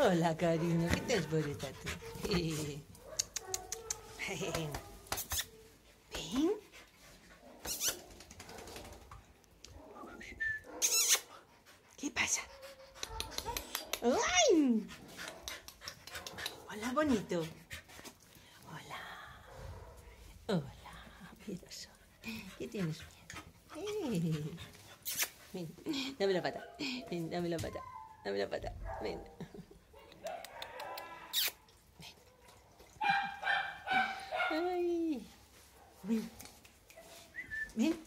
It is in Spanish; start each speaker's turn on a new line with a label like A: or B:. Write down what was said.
A: Hola, cariño. ¿Qué tal por esta tú? Ven. ¿Qué pasa? ¡Ay! Hola, bonito. Hola. Hola, miedoso. ¿Qué tienes miedo? Ven, dame la pata. Ven, dame la pata. Dame la pata. Ven. Ay. Ven. Ven.